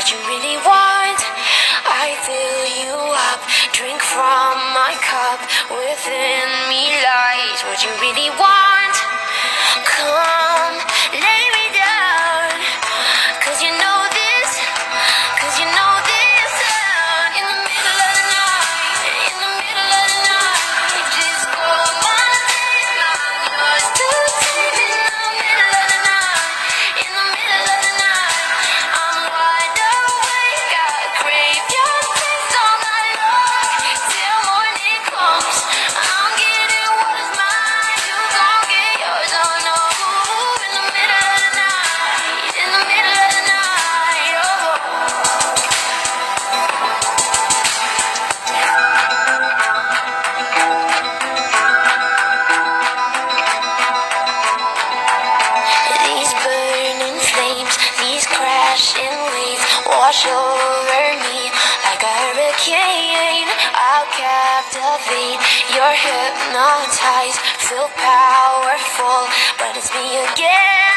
what you really want. I fill you up, drink from my cup. Within me lies what you really want. Come, lay me down, 'cause you know this, 'cause you know this. In the middle of the night, in the middle of the night, just go my yours to take. In the middle of the night, in the middle of the night, I'm wide awake. I crave your taste all night long till morning comes. I'm getting what is mine, you gon' get yours. Oh no, in the middle of the night, in the middle of the night. Oh. These burning flames, these crashing waves wash over me like a hurricane. I'll captivate, you're hypnotized, feel powerful, but it's me again.